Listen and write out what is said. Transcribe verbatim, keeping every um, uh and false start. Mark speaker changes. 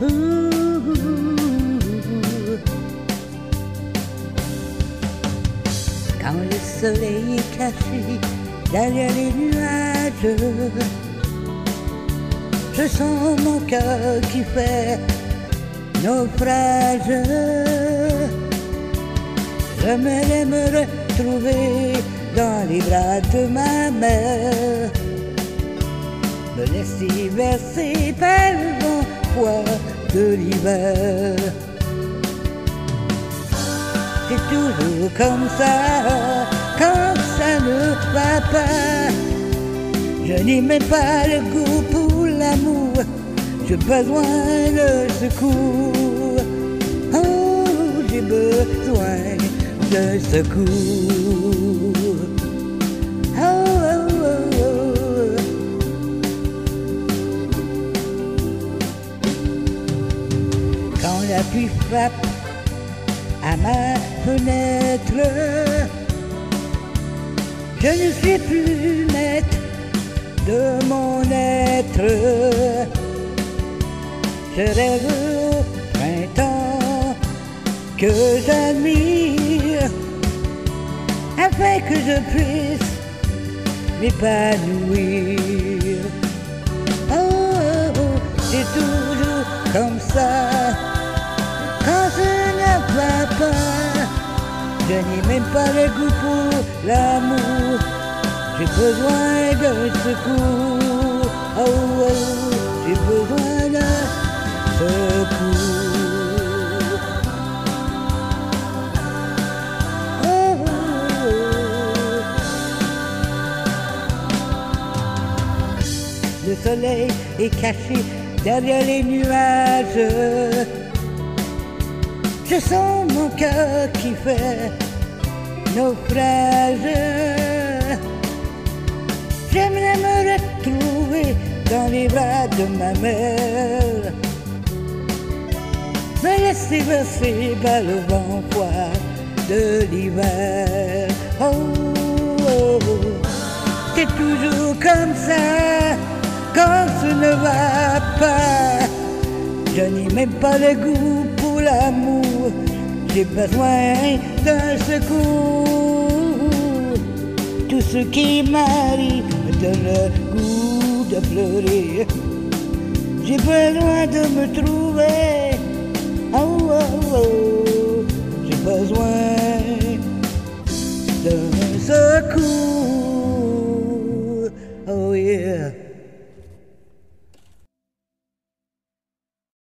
Speaker 1: Quand le soleil est caché derrière les nuages, je sens mon cœur qui fait naufrage. J'aimerais me retrouver dans les bras de ma mère, me laisser bercer par le vent froid de l'hiver. C'est toujours comme ça, quand ça ne va pas. Je n'ai même pas le goût pour l'amour, j'ai besoin de secours. Oh, j'ai besoin de secours. Oh, oh, oh, oh. Quand la pluie frappe à ma fenêtre, je ne suis plus maître de mon être. Je rêve au printemps que j'admire, afin que je puisse m'épanouir. Oh, oh, oh, c'est toujours comme ça, quand je ne va pas. Je n'ai même pas le goût pour l'amour, j'ai besoin de secours. Oh, oh, j'ai besoin de secours. Oh, oh, oh. Le soleil est caché derrière les nuages, je sens mon cœur qui fait naufrage. J'aimerais me retrouver dans les bras de ma mère, me laisser bercer par le vent froid de l'hiver. Oh, oh, oh, c'est toujours comme ça, quand ce ne va pas. Je n'ai même pas le goût pour l'amour, j'ai besoin d'un secours. Tout ce qui m'arrive me donne le goût de pleurer. J'ai besoin de me trouver. Oh, oh, oh. J'ai besoin d'un secours. Oh yeah.